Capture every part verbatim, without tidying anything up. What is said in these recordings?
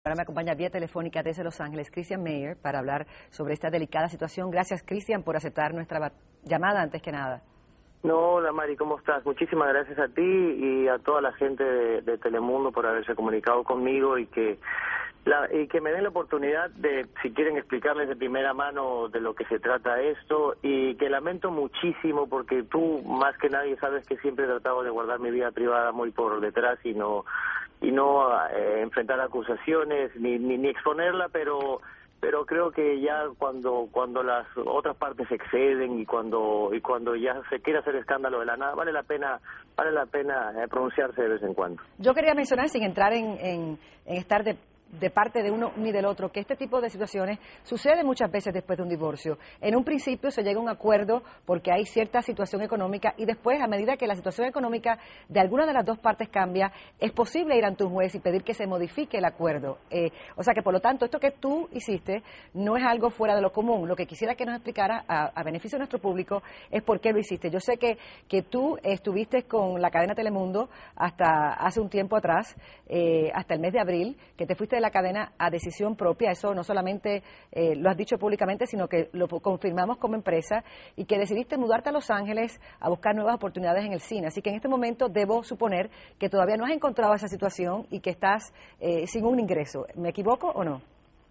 Ahora me acompaña vía telefónica desde Los Ángeles, Christian Mayer, para hablar sobre esta delicada situación. Gracias, Christian, por aceptar nuestra llamada antes que nada. No, hola Mari, ¿cómo estás? Muchísimas gracias a ti y a toda la gente de, de Telemundo por haberse comunicado conmigo y que la, y que me den la oportunidad de, si quieren, explicarles de primera mano de lo que se trata esto, y que lamento muchísimo porque tú, más que nadie, sabes que siempre he tratado de guardar mi vida privada muy por detrás y no y no eh, enfrentar acusaciones ni, ni ni exponerla, pero pero creo que ya cuando cuando las otras partes exceden y cuando y cuando ya se quiere hacer escándalo de la nada, vale la pena vale la pena eh, pronunciarse de vez en cuando. Yo quería mencionar, sin entrar en, en, en estar de de parte de uno ni del otro, que este tipo de situaciones sucede muchas veces después de un divorcio. En un principio se llega a un acuerdo porque hay cierta situación económica y después, a medida que la situación económica de alguna de las dos partes cambia, es posible ir ante un juez y pedir que se modifique el acuerdo. Eh, o sea que, por lo tanto, esto que tú hiciste no es algo fuera de lo común. Lo que quisiera que nos explicara, a, a beneficio de nuestro público, es por qué lo hiciste. Yo sé que, que tú estuviste con la cadena Telemundo hasta hace un tiempo atrás, eh, hasta el mes de abril, que te fuiste de la cadena a decisión propia. Eso no solamente eh, lo has dicho públicamente, sino que lo confirmamos como empresa, y que decidiste mudarte a Los Ángeles a buscar nuevas oportunidades en el cine. Así que en este momento debo suponer que todavía no has encontrado esa situación y que estás eh, sin un ingreso. ¿Me equivoco o no?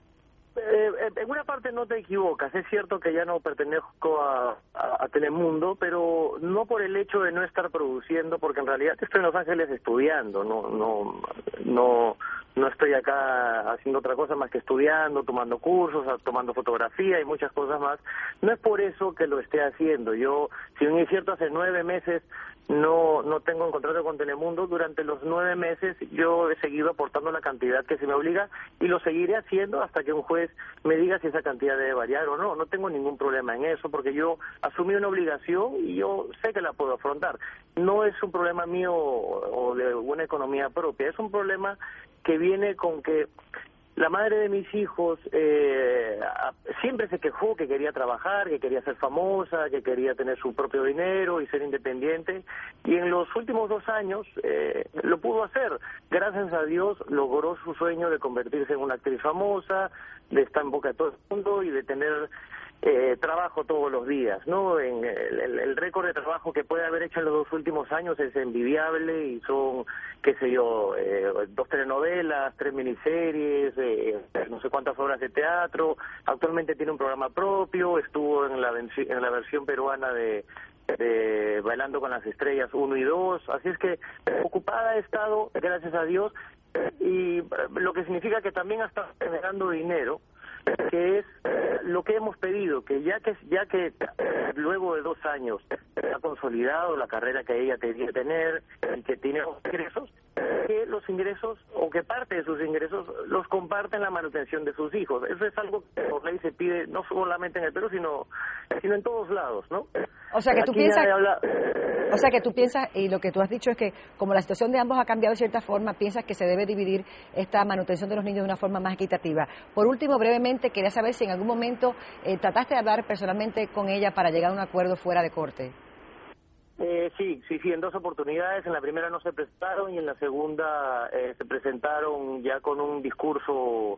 Eh, en una parte no te equivocas, es cierto que ya no pertenezco a, a, a Telemundo, pero no por el hecho de no estar produciendo, porque en realidad estoy en Los Ángeles estudiando, no no no no estoy acá haciendo otra cosa más que estudiando, tomando cursos, tomando fotografía y muchas cosas más. No es por eso que lo esté haciendo. Yo, si bien es cierto, hace nueve meses no no tengo un contrato con Telemundo, durante los nueve meses yo he seguido aportando la cantidad que se me obliga y lo seguiré haciendo hasta que un juez me diga si esa cantidad debe variar o no. No tengo ningún problema en eso porque yo asumí una obligación y yo sé que la puedo afrontar. No es un problema mío o de una economía propia, es un problema que viene con que la madre de mis hijos eh, siempre se quejó que quería trabajar, que quería ser famosa, que quería tener su propio dinero y ser independiente, y en los últimos dos años eh, lo pudo hacer. Gracias a Dios logró su sueño de convertirse en una actriz famosa, de estar en boca de todo el mundo y de tener Eh, trabajo todos los días, ¿no? En el, el, el récord de trabajo que puede haber hecho en los dos últimos años es envidiable y son, qué sé yo, eh, dos telenovelas, tres miniseries, eh, no sé cuántas obras de teatro. Actualmente tiene un programa propio, estuvo en la, en la versión peruana de, de Bailando con las Estrellas uno y dos, así es que ocupada he estado, gracias a Dios, y lo que significa que también ha estado generando dinero, que es eh, lo que hemos pedido, que ya que ya que eh, luego de dos años ha consolidado la carrera que ella quería tener y que tiene ingresos, eh, que los ingresos o que parte de sus ingresos los comparte en la manutención de sus hijos. Eso es algo que por ley se pide no solamente en el Perú, sino sino en todos lados, ¿no? O sea que tú Aquí piensas habla... O sea que tú piensas, y lo que tú has dicho es que como la situación de ambos ha cambiado de cierta forma, piensas que se debe dividir esta manutención de los niños de una forma más equitativa. Por último, brevemente, quería saber si en algún momento eh, trataste de hablar personalmente con ella para llegar a un acuerdo fuera de corte. Eh, sí, sí, sí, en dos oportunidades. En la primera no se presentaron y en la segunda eh, se presentaron ya con un discurso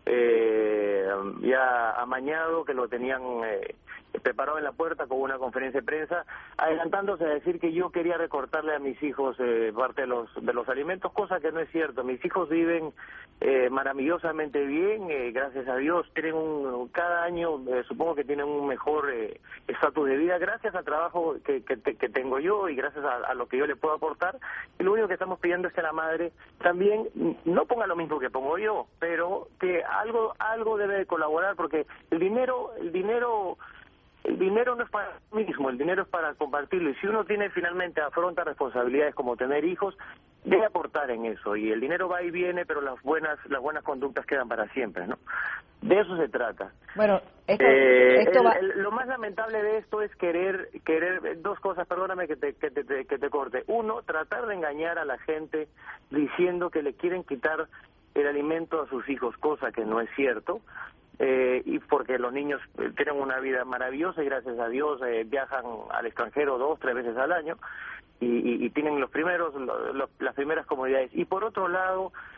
eh, ya amañado, que lo tenían eh, preparado en la puerta con una conferencia de prensa, adelantándose a decir que yo quería recortarle a mis hijos eh, parte de los de los alimentos, cosa que no es cierto. Mis hijos viven eh, maravillosamente bien, eh, gracias a Dios. Tienen un cada año, eh, supongo que tienen un mejor eh, estatus de vida gracias al trabajo que, que, que tengo yo y gracias a, a lo que yo le puedo aportar. Y lo único que estamos pidiendo es que la madre también no ponga lo mismo que pongo yo, pero que algo algo debe de colaborar, porque el dinero el dinero El dinero no es para mí mismo, el dinero es para compartirlo, y si uno tiene finalmente afronta responsabilidades como tener hijos, debe aportar en eso, y el dinero va y viene, pero las buenas las buenas conductas quedan para siempre, ¿no? De eso se trata. Bueno, esto, eh, esto el, va... el, lo más lamentable de esto es querer querer dos cosas, perdóname que te, que te, que te corte. Uno, tratar de engañar a la gente diciendo que le quieren quitar el alimento a sus hijos, cosa que no es cierto. Eh, y porque los niños eh, tienen una vida maravillosa y gracias a Dios eh, viajan al extranjero dos, tres veces al año y, y, y tienen los primeros, lo, lo, las primeras comodidades. Y por otro lado,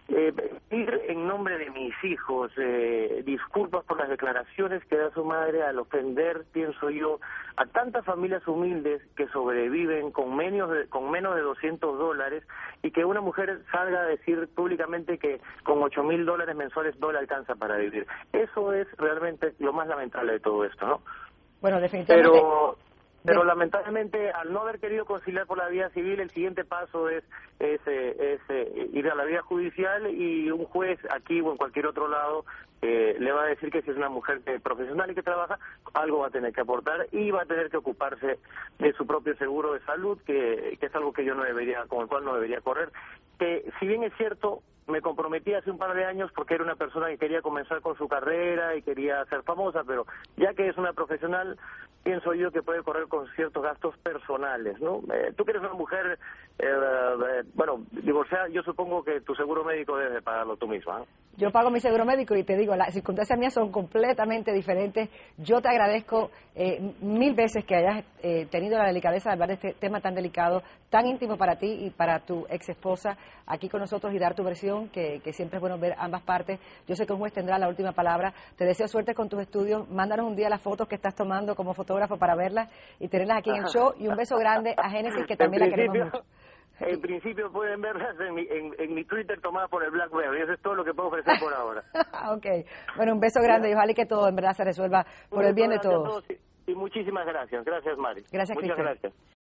Eh, pedir en nombre de mis hijos eh, disculpas por las declaraciones que da su madre al ofender, pienso yo, a tantas familias humildes que sobreviven con menos de, con menos de doscientos dólares y que una mujer salga a decir públicamente que con ocho mil dólares mensuales no le alcanza para vivir. Eso es realmente lo más lamentable de todo esto, ¿no? Bueno, definitivamente. Pero... Pero lamentablemente, al no haber querido conciliar por la vía civil, el siguiente paso es, es, eh, es eh, ir a la vía judicial y un juez aquí o en cualquier otro lado eh, le va a decir que si es una mujer que, profesional y que trabaja, algo va a tener que aportar y va a tener que ocuparse de su propio seguro de salud, que, que es algo que yo no debería, con el cual no debería correr. Que si bien es cierto, me comprometí hace un par de años porque era una persona que quería comenzar con su carrera y quería ser famosa, pero ya que es una profesional, pienso yo que puede correr con ciertos gastos personales, ¿no? Eh, tú que eres una mujer, eh, eh, bueno, divorciada, yo supongo que tu seguro médico debes de pagarlo tú misma, ¿no? Yo pago mi seguro médico y te digo, las circunstancias mías son completamente diferentes. Yo te agradezco eh, mil veces que hayas eh, tenido la delicadeza de hablar de este tema tan delicado, tan íntimo para ti y para tu ex esposa aquí con nosotros y dar tu versión, que, que siempre es bueno ver ambas partes. Yo sé que un juez tendrá la última palabra. Te deseo suerte con tus estudios. Mándanos un día las fotos que estás tomando como fotógrafo para verlas y tenerlas aquí en el show. Y un beso grande a Génesis, que también la queremos mucho. En principio pueden verlas en mi, en, en mi Twitter tomadas por el BlackBerry. Eso es todo lo que puedo ofrecer por ahora. Ok. Bueno, un beso grande y ojalá que todo en verdad se resuelva por el bien de todos. Y muchísimas gracias. Gracias, Mari. Gracias, Muchas Cristian. gracias.